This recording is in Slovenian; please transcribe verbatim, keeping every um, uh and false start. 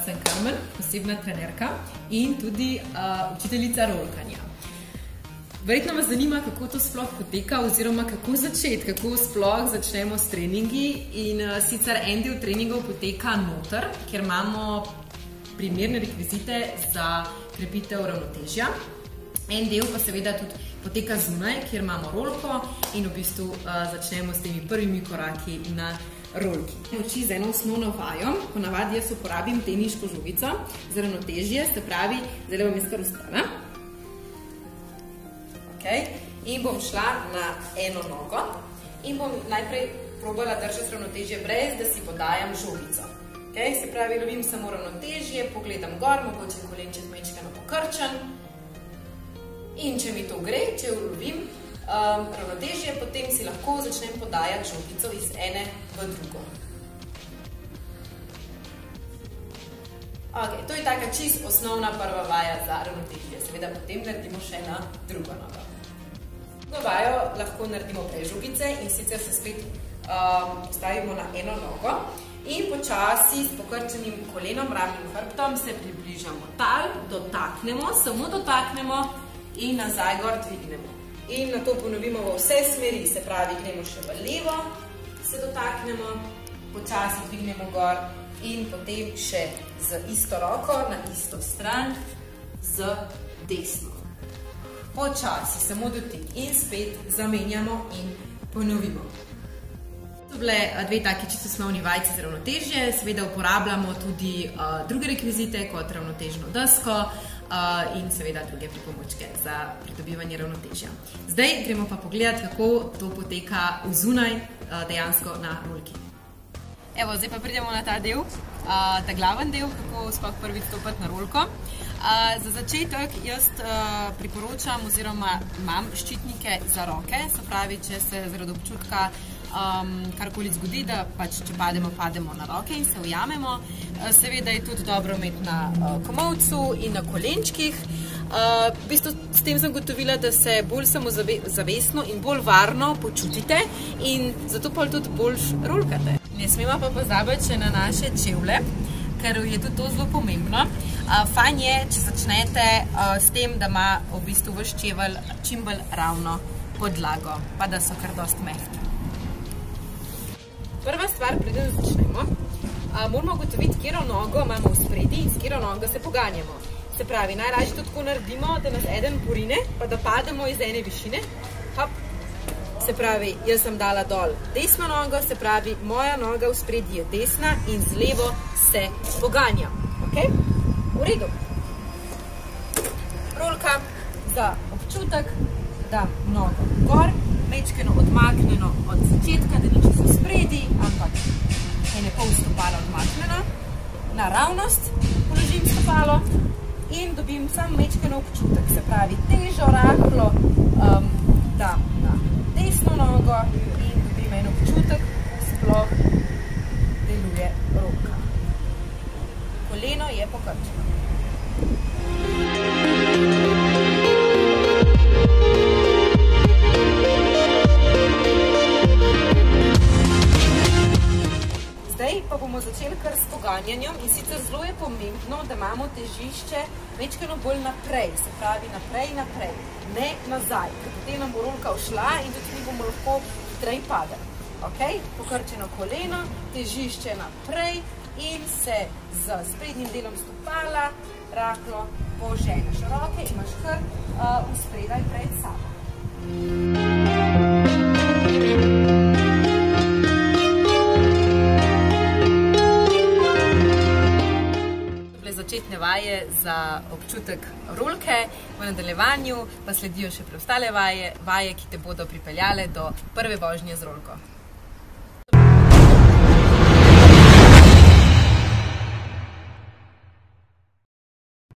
sem Karmen, posebna trenerka in tudi uh, učiteljica rolkanja. Verjetno vas zanima, kako to sploh poteka oziroma kako začeti, kako sploh začnemo s treningi in uh, sicer en del treningov poteka noter, kjer imamo primerne rekvizite za krepitev ravnotežja. En del pa seveda tudi poteka zunaj, kjer imamo rolko in v bistvu uh, začnemo s temi prvimi koraki na rolki. Uči z eno osnovno vajo, ponavadi jaz uporabim teniško žogico za ravnotežje, se pravi, zdaj bom jaz kar ustala. In bom šla na eno nogo in bom najprej probala držati ravnotežje brez, da si podajam žogico. Se pravi, lovim samo ravnotežje, pogledam gor, mogoče kolenček majčkeno pokrčen in če mi to gre, če ulovim ravnotežje, potem si lahko začnem podajati žogico iz ene v drugo. To je taka čist osnovna prva vaja za ravnotežje, seveda potem naredimo še na drugo nogo. To vajo lahko naredimo brez žogice in sicer se spet postavimo na eno nogo in počasi s pokrčenim kolenom, ramnim hrbtom se približamo tal, dotaknemo, samo dotaknemo in nazaj gor dvignemo. In na to ponovimo v vse smeri, se pravi, gremo še v levo, se dotaknemo, počasi dvignemo gor in potem še z isto roko na isto stran z desno. Počasi, samo dotik in spet zamenjamo in ponovimo. To bile dve taki čisto osnovni vajci za ravnotežje, seveda uporabljamo tudi druge rekvizite kot ravnotežno desko in seveda druge pripomočke za pridobivanje ravnotežja. Zdaj gremo pa pogledati, kako to poteka vzunaj dejansko na rolki. Evo, zdaj pa pridemo na ta del, ta glaven del, kako sploh prvi stopiti na rolko. Za začetek jaz priporočam oziroma imam ščitnike za roke, se pravi, če se zaradi občutka karkoli zgodi, da pač če pademo, pademo na roke in se ujamemo. Seveda je tudi dobro imeti na komolcu in na kolenčkih. V bistvu s tem sem gotovila, da se bolj samozavestno in bolj varno počutite in zato pa tudi bolj rolkate. Ne smemo pa pozabiti še na naše čevlje, ker je tudi to zelo pomembno. Fajn je, če začnete s tem, da ima v bistvu vaš čevelj čim bolj ravno podlago, pa da so kar dosti mehki. Prva stvar, preden začnemo, moramo ugotoviti, katero nogo imamo v spredi in s katero nogo se poganjamo. Se pravi, najlažje to tako naredimo, da nas eden porine, pa da pademo iz ene višine. Hop. Se pravi, jaz sem dala dol desno nogo, se pravi, moja noga v spredi je desna in z levo se poganjam. Ok? V redu. Rolka za občutek, dam nogo gor, majčkeno odmaknjeno od začetka, da ni čisto spredi, ampak ene pol stopala odmaknjeno. Na ravnost položim stopalo in dobim sam majčkeno občutek, se pravi, težo rahlo dam na desno nogo in dobim en občutek, sploh deluje roka. Koleno je pokrčeno. Zdaj pa bomo začeli kar s poganjanjem in sicer zelo je pomembno, da imamo težišče majčkeno bolj naprej, se pravi naprej, naprej, ne nazaj, ker potem nam bo rolka ušla in tudi mi bomo lahko hitreje padali. Ok, pokrčeno koleno, težišče naprej in se z sprednjim delom stopala rahlo poženeš roke in imaš kar vspredaj pred sabo. Začetne vaje za občutek rolke, v nadaljevanju pa sledijo še preostale vaje, vaje, ki te bodo pripeljale do prve vožnje z rolko.